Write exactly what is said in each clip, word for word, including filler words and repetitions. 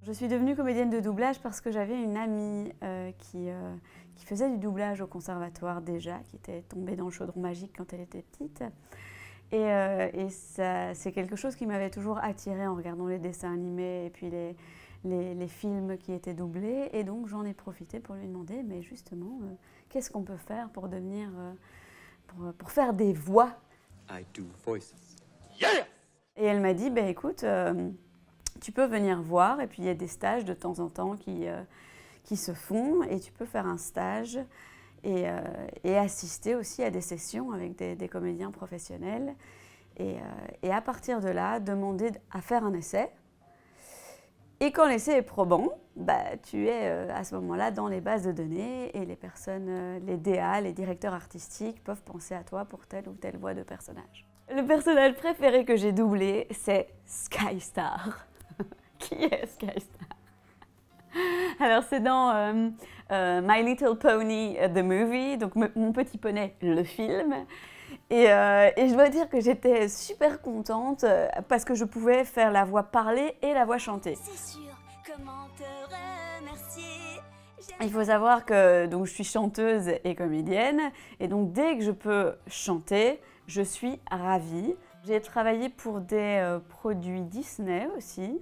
Je suis devenue comédienne de doublage parce que j'avais une amie euh, qui, euh, qui faisait du doublage au conservatoire déjà, qui était tombée dans le chaudron magique quand elle était petite. Et, euh, et c'est quelque chose qui m'avait toujours attirée en regardant les dessins animés et puis les, les, les films qui étaient doublés. Et donc j'en ai profité pour lui demander, mais justement, euh, qu'est-ce qu'on peut faire pour devenir, euh, pour, pour faire des voix? I do voices. Yeah! Et elle m'a dit, bah, écoute, euh, tu peux venir voir, et puis il y a des stages de temps en temps qui, euh, qui se font, et tu peux faire un stage. Et, euh, et assister aussi à des sessions avec des, des comédiens professionnels. Et, euh, et à partir de là, demander à faire un essai. Et quand l'essai est probant, bah, tu es euh, à ce moment-là dans les bases de données et les personnes, euh, les D A, les directeurs artistiques peuvent penser à toi pour telle ou telle voix de personnage. Le personnage préféré que j'ai doublé, c'est Skystar. Qui est Skystar? Alors c'est dans euh, euh, My Little Pony, uh, the movie, donc Mon Petit Poney, le film. Et, euh, et je dois dire que j'étais super contente euh, parce que je pouvais faire la voix parlée et la voix chantée. C'est sûr, comment te remercier? Il faut savoir que donc, je suis chanteuse et comédienne, et donc dès que je peux chanter, je suis ravie. J'ai travaillé pour des euh, produits Disney aussi.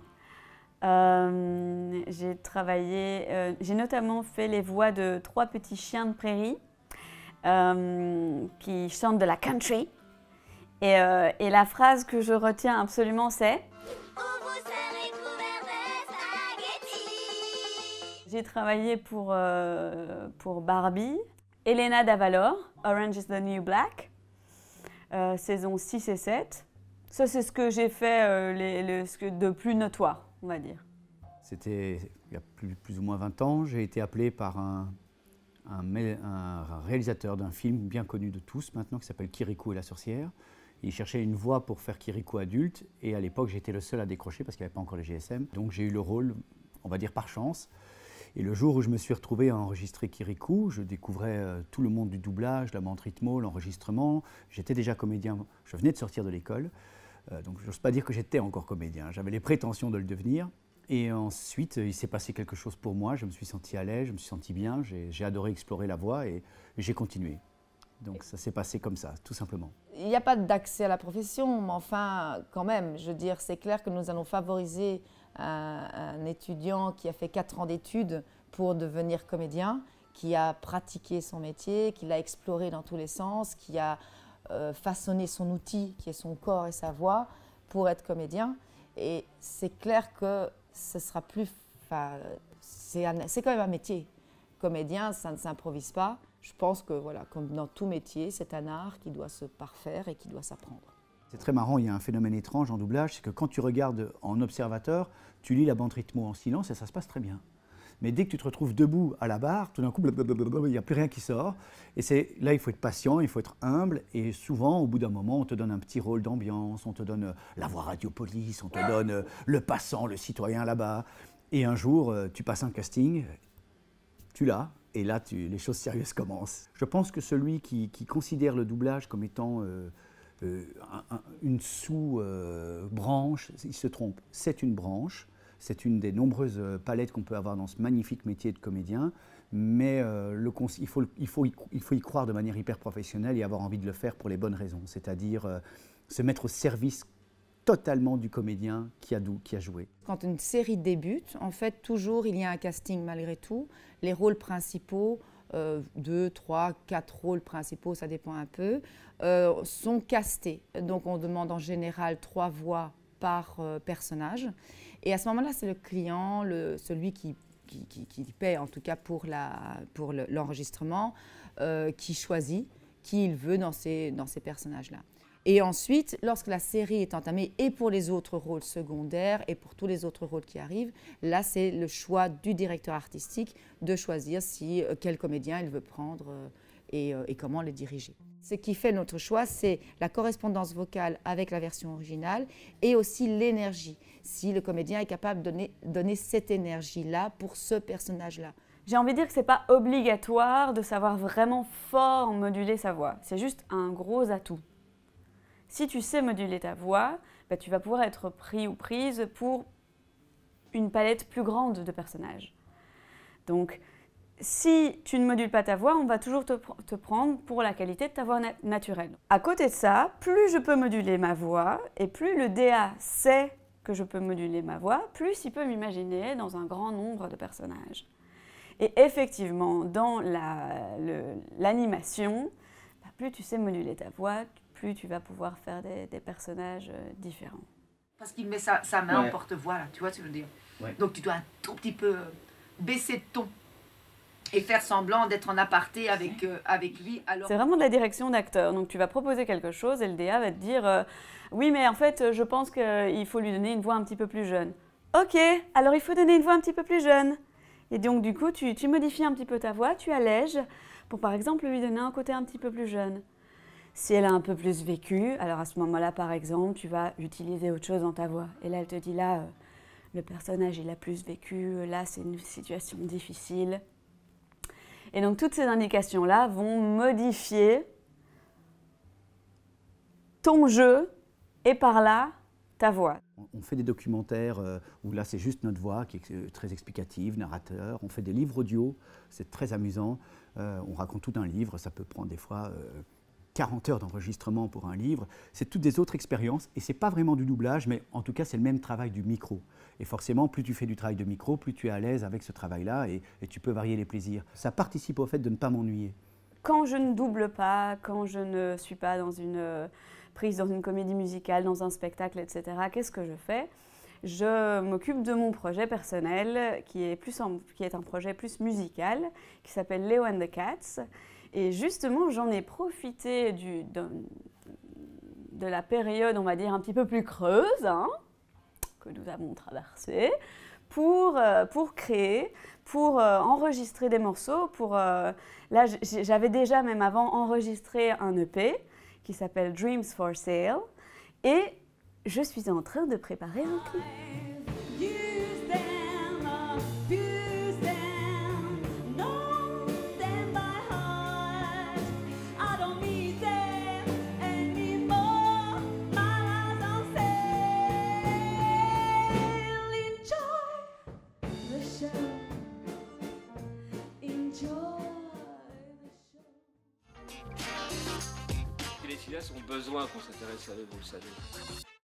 Euh, j'ai travaillé, euh, j'ai notamment fait les voix de trois petits chiens de prairie euh, qui chantent de la country. Et, euh, et la phrase que je retiens absolument, c'est j'ai travaillé pour, euh, pour Barbie, Elena Davalor, Orange is the New Black, euh, saison six et sept. Ça, c'est ce que j'ai fait euh, les, les, ce que de plus notoire, on va dire. C'était il y a plus, plus ou moins vingt ans. J'ai été appelé par un, un, un réalisateur d'un film bien connu de tous maintenant, qui s'appelle Kirikou et la sorcière. Il cherchait une voix pour faire Kirikou adulte, et à l'époque, j'étais le seul à décrocher parce qu'il n'y avait pas encore le G S M. Donc j'ai eu le rôle, on va dire par chance. Et le jour où je me suis retrouvé à enregistrer Kirikou, je découvrais euh, tout le monde du doublage, la bande rythmo, l'enregistrement. J'étais déjà comédien, je venais de sortir de l'école. Euh, donc je n'ose pas dire que j'étais encore comédien. J'avais les prétentions de le devenir. Et ensuite, il s'est passé quelque chose pour moi. Je me suis senti à l'aise, je me suis senti bien. J'ai adoré explorer la voix et j'ai continué. Donc ça s'est passé comme ça, tout simplement. Il n'y a pas d'accès à la profession, mais enfin, quand même, je veux dire, c'est clair que nous allons favoriser un, un étudiant qui a fait quatre ans d'études pour devenir comédien, qui a pratiqué son métier, qui l'a exploré dans tous les sens, qui a euh, façonné son outil, qui est son corps et sa voix, pour être comédien. Et c'est clair que ce sera plus... C'est quand même un métier. Comédien, ça ne s'improvise pas. Je pense que, voilà, comme dans tout métier, c'est un art qui doit se parfaire et qui doit s'apprendre. C'est très marrant, il y a un phénomène étrange en doublage, c'est que quand tu regardes en observateur, tu lis la bande rythmo en silence et ça se passe très bien. Mais dès que tu te retrouves debout à la barre, tout d'un coup, il n'y a plus rien qui sort. Et là, il faut être patient, il faut être humble. Et souvent, au bout d'un moment, on te donne un petit rôle d'ambiance, on te donne la voix Radiopolis, on te donne le passant, le citoyen là-bas. Et un jour, tu passes un casting, tu l'as, et là, tu, les choses sérieuses commencent. Je pense que celui qui, qui considère le doublage comme étant euh, euh, un, un, une sous-branche, euh, il se trompe. C'est une branche. C'est une des nombreuses palettes qu'on peut avoir dans ce magnifique métier de comédien, mais euh, le, il, faut, il, faut y, il faut y croire de manière hyper professionnelle et avoir envie de le faire pour les bonnes raisons, c'est-à-dire euh, se mettre au service totalement du comédien qui a, qui a joué. Quand une série débute, en fait, toujours il y a un casting malgré tout. Les rôles principaux, euh, deux, trois, quatre rôles principaux, ça dépend un peu, euh, sont castés. Donc on demande en général trois voix par euh, personnage. Et à ce moment-là, c'est le client, le, celui qui, qui, qui, qui paie en tout cas pour l'enregistrement, le, euh, qui choisit qui il veut dans ces, dans ces personnages-là. Et ensuite, lorsque la série est entamée, et pour les autres rôles secondaires, et pour tous les autres rôles qui arrivent, là, c'est le choix du directeur artistique de choisir si, euh, quel comédien il veut prendre euh, et, euh, et comment les diriger. Ce qui fait notre choix, c'est la correspondance vocale avec la version originale et aussi l'énergie, si le comédien est capable de donner, donner cette énergie-là pour ce personnage-là. J'ai envie de dire que ce n'est pas obligatoire de savoir vraiment fort moduler sa voix, c'est juste un gros atout. Si tu sais moduler ta voix, bah, tu vas pouvoir être pris ou prise pour une palette plus grande de personnages. Donc, si tu ne modules pas ta voix, on va toujours te, pr te prendre pour la qualité de ta voix na naturelle. À côté de ça, plus je peux moduler ma voix et plus le D A sait que je peux moduler ma voix, plus il peut m'imaginer dans un grand nombre de personnages. Et effectivement, dans l'animation, la, bah, plus tu sais moduler ta voix, plus tu vas pouvoir faire des, des personnages euh, différents. Parce qu'il met sa, sa main Ouais. en porte-voix, là, tu vois ce que je veux dire. Ouais. Donc tu dois un tout petit peu baisser de ton et faire semblant d'être en aparté avec, euh, avec lui. Alors... C'est vraiment de la direction d'acteur. Donc tu vas proposer quelque chose et le D A va te dire euh, « Oui, mais en fait, je pense qu'il faut lui donner une voix un petit peu plus jeune. » Ok, alors il faut donner une voix un petit peu plus jeune. Et donc du coup, tu, tu modifies un petit peu ta voix, tu allèges pour par exemple lui donner un côté un petit peu plus jeune. Si elle a un peu plus vécu, alors à ce moment-là, par exemple, tu vas utiliser autre chose dans ta voix. Et là, elle te dit là, euh, le personnage, il a plus vécu, là, c'est une situation difficile. Et donc, toutes ces indications-là vont modifier ton jeu et par là, ta voix. On fait des documentaires euh, où là c'est juste notre voix qui est euh, très explicative, narrateur. On fait des livres audio, c'est très amusant. Euh, on raconte tout un livre, ça peut prendre des fois euh, quarante heures d'enregistrement pour un livre. C'est toutes des autres expériences et c'est pas vraiment du doublage, mais en tout cas c'est le même travail du micro. Et forcément, plus tu fais du travail de micro, plus tu es à l'aise avec ce travail-là et, et tu peux varier les plaisirs. Ça participe au fait de ne pas m'ennuyer. Quand je ne double pas, quand je ne suis pas dans une euh, prise dans une comédie musicale, dans un spectacle, et cetera, qu'est-ce que je fais? Je m'occupe de mon projet personnel, qui est, plus en, qui est un projet plus musical, qui s'appelle Leo and the Cats. Et justement, j'en ai profité du, de, de la période, on va dire, un petit peu plus creuse, hein, que nous avons traversée, pour, euh, pour créer, pour euh, enregistrer des morceaux. Pour, euh, là, j'avais déjà, même avant, enregistré un E P qui s'appelle Dreams for Sale. Et je suis en train de préparer un clip. Les filles ont besoin qu'on s'intéresse à eux, vous le savez.